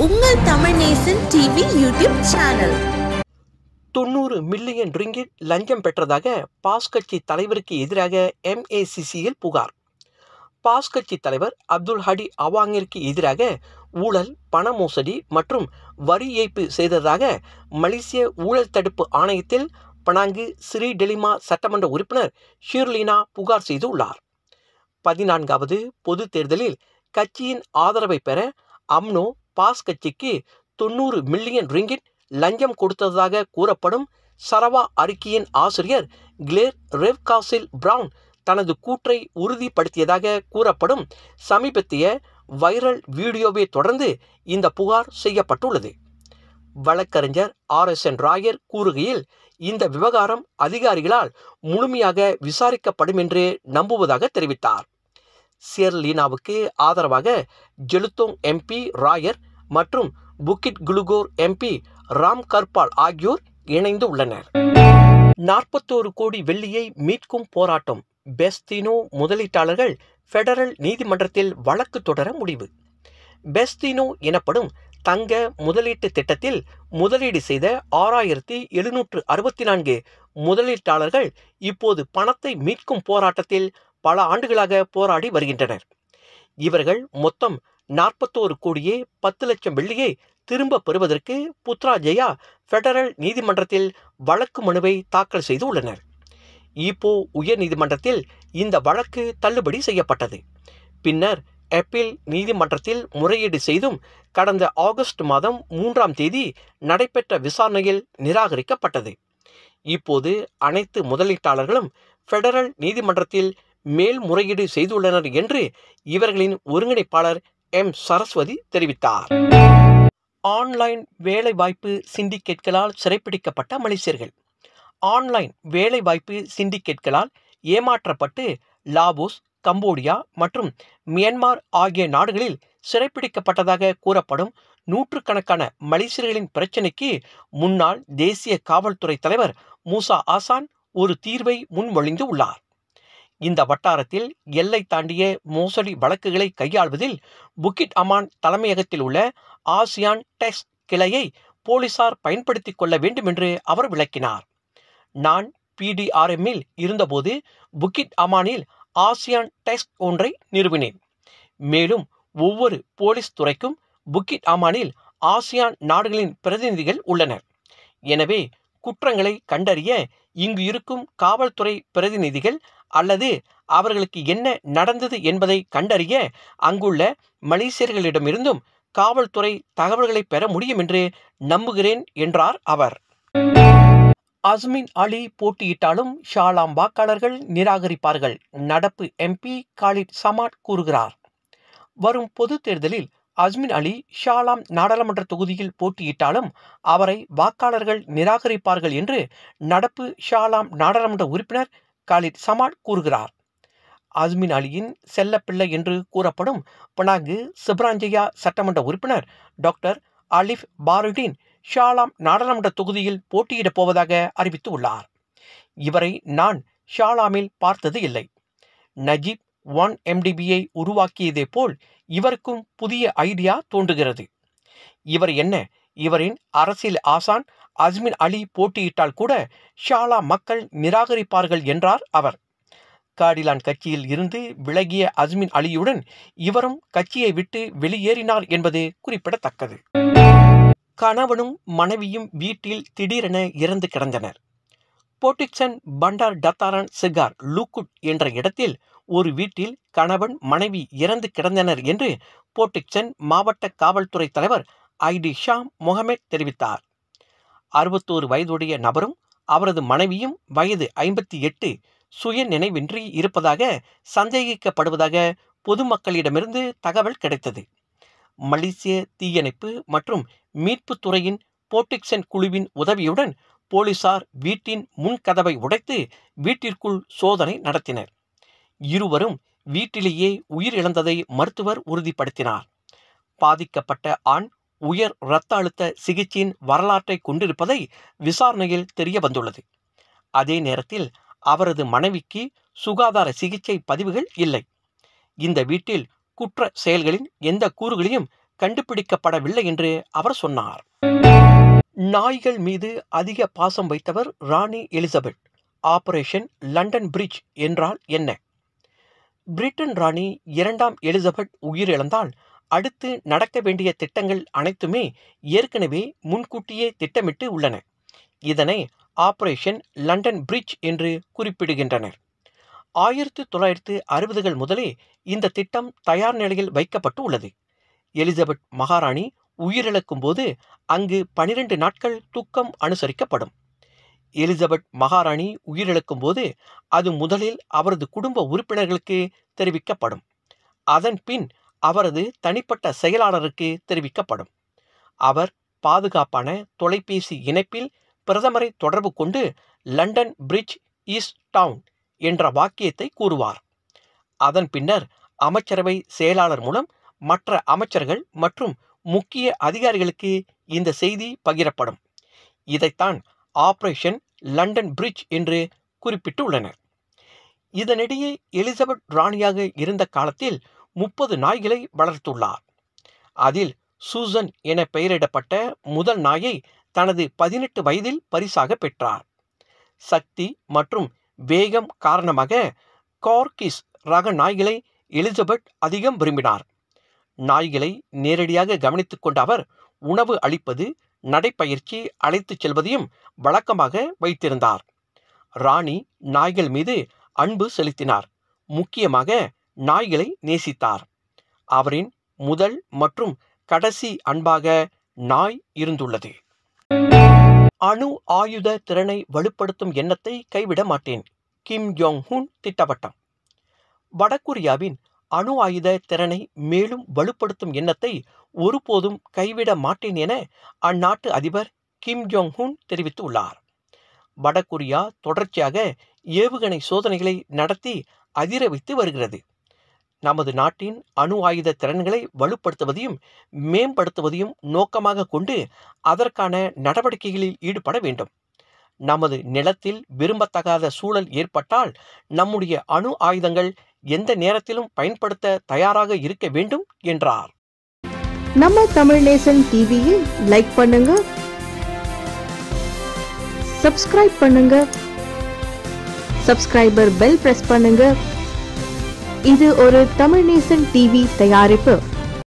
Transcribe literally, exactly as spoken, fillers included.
உங்கள் Tamil Nesan TV YouTube channel. தொண்ணூறு million ringgit லஞ்சம் பெற்றதாக பாஸ் கட்சி தலைவருக்கு எதிராக எம் ஏ சி சியில் புகார். பாஸ் கட்சி தலைவர் அப்துல் ஹடி அவாங்கிற்கு எதிராக ஊழல், பண மோசடி மற்றும் வரி ஏய்ப்பு செய்ததாக மலேசிய ஊழல் தடுப்பு ஆணையத்தில் பனாங்கு ஸ்ரீ டெலிமா சட்டமன்ற உறுப்பினர் ஷிர்லினா புகார் செய்துள்ளார். பதினான்காவது பொது தேர்தலில் கட்சியின் ஆதரவை பெற அம்னோ பாஸ் கட்சிக்கு தொண்ணூறு மில்லியன் ரிங்கிட் லஞ்சம் கொடுத்ததாக கூறப்படும் சரவா அறிக்கையின் ஆசிரியர் கிளேர் ரெவ்காசில் பிரவுன் தனது கூற்றை உறுதிப்படுத்தியதாக கூறப்படும் சமீபத்திய வைரல் வீடியோவை தொடர்ந்து இந்த புகார் செய்யப்பட்டுள்ளது. வழக்கறிஞர் ஆர் எஸ் என் ராயர் கூறுகையில், இந்த விவகாரம் அதிகாரிகளால் முழுமையாக விசாரிக்கப்படும் என்று நம்புவதாக தெரிவித்தார். ஷிர்லினாவுக்கு ஆதரவாக ஜெலுத்தோங் எம்பி ராயர் மற்றும் Bukit Gelugor MP Ram Karpal ஆகியோர் இணைந்து உள்ளனர். நாற்பத்தோரு கோடி வெள்ளியை மீட்கும் போராட்டம். பெஸ்டினோ முதலீட்டாளர்கள் பெடரல் நீதிமன்றத்தில் வழக்கு தொடர முடிவு. பெஸ்டினோ எனப்படும் தங்க முதலீட்டு திட்டத்தில் முதலீடு செய்த ஆறாயிரத்தி எழுநூற்று அறுபத்தி நான்கு முதலீட்டாளர்கள் இப்போது பணத்தை மீட்கும் போராட்டத்தில் பல ஆண்டுகளாக போராடி வருகின்றனர். இவர்கள் மொத்தம் நாற்பத்தோரு கோடியே பத்து லட்சம் வெள்ளியை திரும்ப பெறுவதற்கு புத்ராஜயா பெடரல் நீதிமன்றத்தில் வழக்கு மனுவை தாக்கல் செய்து உள்ளனர். ஈப்போ உயர் நீதிமன்றத்தில் இந்த வழக்கு தள்ளுபடி செய்யப்பட்டது. பின்னர் அப்பீல் நீதிமன்றத்தில் முறையீடு செய்தும் கடந்த ஆகஸ்ட் மாதம் மூன்றாம் தேதி நடைபெற்ற விசாரணையில் நிராகரிக்கப்பட்டது. இப்போது அனைத்து முதலீட்டாளர்களும் பெடரல் நீதிமன்றத்தில் மேல்முறையீடு செய்துள்ளனர் என்று இவர்களின் ஒருங்கிணைப்பாளர் எம் சரஸ்வதி தெரிவித்தார். ஆன்லைன் வேலைவாய்ப்பு சிண்டிகேட்களால் சிறைப்பிடிக்கப்பட்ட மலேசியர்கள். ஆன்லைன் வேலைவாய்ப்பு சிண்டிகேட்களால் ஏமாற்றப்பட்டு லாவோஸ், கம்போடியா மற்றும் மியான்மர் ஆகிய நாடுகளில் சிறைப்பிடிக்கப்பட்டதாக கூறப்படும் நூற்றுக்கணக்கான மலேசியர்களின் பிரச்சினைக்கு முன்னாள் தேசிய காவல்துறை தலைவர் மூசா ஆசான் ஒரு தீர்வை முன்மொழிந்து உள்ளார். இந்த வட்டாரத்தில் எல்லை தாண்டிய மோசடி வழக்குகளை கையாள்வதில் புக்கிட் அமான் தலைமையகத்தில் உள்ள ஆசியான் டெக்ஸ் கிளையை போலீசார் பயன்படுத்திக் கொள்ள வேண்டும் என்று அவர் விளக்கினார். நான் பி டி ஆர் எம்மில் இருந்தபோது புக்கிட் அமானில் ஆசியான் டெக்ஸ் ஒன்றை நிறுவினேன். மேலும் ஒவ்வொரு போலீஸ் துறைக்கும் புக்கிட் அமானில் ஆசியான் நாடுகளின் பிரதிநிதிகள் உள்ளனர். எனவே குற்றங்களை கண்டறிய இங்கு இருக்கும் காவல்துறை பிரதிநிதிகள் அல்லது அவர்களுக்கு என்ன நடந்தது என்பதை கண்டறிய அங்குள்ள மலேசியர்களிடமிருந்தும் காவல்துறை தகவல்களை பெற முடியும் என்று நம்புகிறேன் என்றார் அவர். அஸ்மின் அலி போட்டியிட்டாலும் ஷாலாம் வாக்காளர்கள் நிராகரிப்பார்கள். நடப்பு எம்பி காலித் சமாட் கூறுகிறார். வரும் பொது தேர்தலில் அஸ்மின் அலி ஷாலாம் நாடாளுமன்ற தொகுதியில் போட்டியிட்டாலும் அவரை வாக்காளர்கள் நிராகரிப்பார்கள் என்று நடப்பு ஷாலாம் நாடாளுமன்ற உறுப்பினர் காலித் சமாட் கூறுகிறார். அஸ்மின் அலியின் செல்லப்பிள்ளை என்று கூறப்படும் பனாங்கு சிப்ராஞ்சயா சட்டமன்ற உறுப்பினர் டாக்டர் அலிஃப் பாருடீன் ஷாலாம் நாடாளுமன்ற தொகுதியில் போட்டியிடப் போவதாக அறிவித்து உள்ளார். இவரை நான் ஷாலாமில் பார்த்தது இல்லை. நஜீப் ஒன் எம்டிபியை உருவாக்கியதே போல் இவருக்கும் புதிய ஐடியா தோன்றுகிறது. இவர் என்ன, இவரின் அரசியல் ஆசான் அஸ்மின் அலி போட்டியிட்டால் கூட ஷாலா மக்கள் நிராகரிப்பார்கள் என்றார் அவர். காடிலான் கட்சியில் இருந்து விலகிய அஸ்மின் அலியுடன் இவரும் கட்சியை விட்டு வெளியேறினார் என்பது குறிப்பிடத்தக்கது. கணவனும் மனைவியும் வீட்டில் திடீரென இறந்து கிடந்தனர். போர்டிக்சன் பண்டார் டத்தாரன் சிகார் லூக்குட் என்ற இடத்தில் ஒரு வீட்டில் கணவன் மனைவி இறந்து கிடந்தனர் என்று போர்டிக்சன் மாவட்ட காவல்துறை தலைவர் ஐ டி ஷா முகமட் தெரிவித்தார். அறுபத்தோரு வயதுடைய நபரும் அவரது மனைவியும் வயது ஐம்பத்தி எட்டு சுய நினைவின்றி இருப்பதாக சந்தேகிக்கப்படுவதாக பொதுமக்களிடமிருந்து தகவல் கிடைத்தது. மலேசிய தீயணைப்பு மற்றும் மீட்பு துறையின் போர்டிக்சன் குழுவின் உதவியுடன் போலீசார் வீட்டின் முன்கதவை உடைத்து வீட்டிற்குள் சோதனை நடத்தினர். இருவரும் வீட்டிலேயே உயிரிழந்ததை மருத்துவர் உறுதிப்படுத்தினார். பாதிக்கப்பட்ட ஆண் உயர் இரத்த அழுத்த சிகிச்சையின் வரலாற்றை கொண்டிருப்பதை விசாரணையில் தெரிய வந்துள்ளது. அதே நேரத்தில் அவரது மனைவிக்கு சுகாதார சிகிச்சை பதிவுகள் இல்லை. இந்த வீட்டில் குற்ற செயல்களின் எந்த கூறுகளையும் கண்டுபிடிக்கப்படவில்லை என்று அவர் சொன்னார். நாய்கள் மீது அதிக பாசம் வைத்தவர் ராணி எலிசபெத். ஆபரேஷன் லண்டன் பிரிட்ஜ் என்றால் என்ன? பிரிட்டன் ராணி இரண்டாம் எலிசபெத் உயிரிழந்தால் அடுத்து நடக்க வேண்டிய திட்டங்கள் அனைத்துமே ஏற்கனவே முன்கூட்டியே திட்டமிட்டு உள்ளன. இதனை ஆபரேஷன் லண்டன் பிரிட்ஜ் என்று குறிப்பிடுகின்றனர். ஆயிரத்தி தொள்ளாயிரத்து அறுபதுகள் முதலே இந்த திட்டம் தயார் நிலையில் வைக்கப்பட்டு உள்ளது. எலிசபெத் மகாராணி உயிரிழக்கும் போது அங்கு பனிரெண்டு நாட்கள் துக்கம் அனுசரிக்கப்படும். எலிசபெத் மகாராணி உயிரிழக்கும் போது அது முதலில் அவரது குடும்ப உறுப்பினர்களுக்கு தெரிவிக்கப்படும். அதன் பின் அவரது தனிப்பட்ட செயலாளருக்கு தெரிவிக்கப்படும். அவர் பாதுகாப்பான தொலைபேசி இணைப்பில் பிரதமரை தொடர்பு கொண்டு லண்டன் பிரிட்ஜ் இஸ் டவுன் என்ற வாக்கியத்தை கூறுவார். அதன் பின்னர் அமைச்சரவை செயலாளர் மூலம் மற்ற அமைச்சர்கள் மற்றும் முக்கிய அதிகாரிகளுக்கு இந்த செய்தி பகிரப்படும். இதைத்தான் ஆபரேஷன் லண்டன் பிரிட்ஜ் என்று குறிப்பிட்டுள்ளனர். இதனிடையே எலிசபெத் ராணியாக இருந்த காலத்தில் முப்பது நாய்களை வளர்த்துள்ளார். அதில் சூசன் என பெயரிடப்பட்ட முதல் நாயை தனது பதினெட்டு வயதில் பரிசாக பெற்றார். சக்தி மற்றும் வேகம் காரணமாக கார்கிஸ் ரக நாய்களை எலிசபெத் அதிகம் விரும்பினார். நாய்களை நேரடியாக கவனித்துக் கொண்ட அவர் உணவு அளிப்பது, நடைப்பயிற்சி அழைத்துச் செல்வதையும் வழக்கமாக வைத்திருந்தார். ராணி நாய்கள் மீது அன்பு செலுத்தினார். முக்கியமாக நாய்களை நேசித்தார். அவரின் முதல் மற்றும் கடைசி அன்பாக நாய் இருந்துள்ளது. அணு ஆயுத திறனை வலுப்படுத்தும் எண்ணத்தை கைவிட மாட்டேன். Kim Jong Un திட்டவட்டம். வடகொரியாவின் அணு ஆயுத திறனை மேலும் வலுப்படுத்தும் எண்ணத்தை ஒருபோதும் கைவிட மாட்டேன் என அந்நாட்டு அதிபர் கிம் ஜோங் உன் தெரிவித்துள்ளார். வடகொரியா தொடர்ச்சியாக ஏவுகணை சோதனைகளை நடத்தி அதிர வைத்து வருகிறது. நமது நாட்டின் அணு ஆயுத திறன்களை வலுப்படுத்துவதையும் மேம்படுத்துவதையும் நோக்கமாக கொண்டு அதற்கான நடவடிக்கைகளில் ஈடுபட வேண்டும். நமது நிலத்தில் விரும்பத்தகாத சூழல் ஏற்பட்டால் நம்முடைய அணு ஆயுதங்கள் எந்த நேரத்திலும் பயன்படுத்த தயாராக இருக்க வேண்டும் என்றார். நம்ம தமிழ் நேசன் டிவியை லைக் பண்ணுங்க, சப்ஸ்கிரைப் பண்ணுங்க, சப்ஸ்கிரைபர் பெல் பிரஸ் பண்ணுங்க. இது ஒரு தமிழ் நேசன் டிவி தயாரிப்பு.